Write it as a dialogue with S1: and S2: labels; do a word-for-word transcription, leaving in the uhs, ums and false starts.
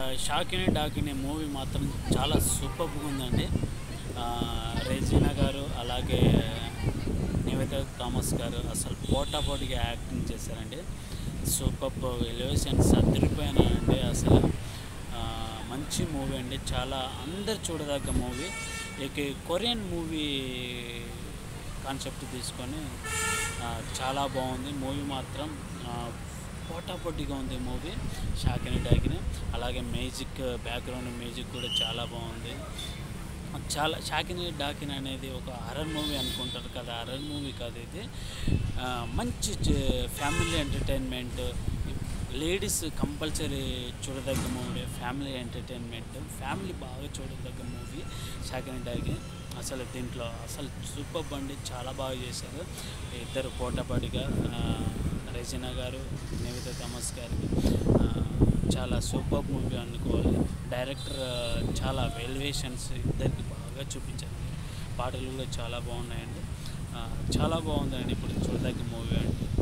S1: షాకినీ డాకినీ movie మాత్రం చాలా సూపర్గా ఉందండి. రెజీనా గారు అలాగే నివేత థామస్ గారు అసలు పోటాపోటీగా యాక్టింగ్ చేశారండి. సూపర్ ఎలివేషన్స్ అదిరిపోయినాయండి. అసలు మంచి మూవీ అండి, చాలా అందరు చూడదగ్గ మూవీ. ఇక కొరియన్ మూవీ కాన్సెప్ట్ తీసుకొని చాలా బాగుంది మూవీ మాత్రం. పోటాపోటీగా ఉంది మూవీ షాకినీ డాకినీ. అలాగే మ్యూజిక్, బ్యాక్గ్రౌండ్ మ్యూజిక్ కూడా చాలా బాగుంది. చాలా షాకినీ డాకినీ అనేది ఒక హర్రర్ మూవీ అనుకుంటారు కదా, హర్రర్ మూవీ కాదు ఇది. మంచి ఫ్యామిలీ ఎంటర్టైన్మెంట్, లేడీస్ కంపల్సరీ చూడదగ్గ మూవీ, ఫ్యామిలీ ఎంటర్టైన్మెంట్, ఫ్యామిలీ బాగా చూడదగ్గ మూవీ షాకినీ డాకినీ. అసలు దీంట్లో అసలు సూపర్ బండి చాలా బాగా చేశారు ఇద్దరు పోటాపోటీగా. రెజీనా గారు, నివేత థామస్ గారికి చాలా సూపర్ మూవీ అనుకోవాలి. డైరెక్టర్ చాలా ఎలివేషన్స్ ఇద్దరికి బాగా చూపించారు. పాటలు కూడా చాలా బాగున్నాయండి, చాలా బాగుందండి. ఇప్పుడు చూడదగ్గ మూవీ అండి.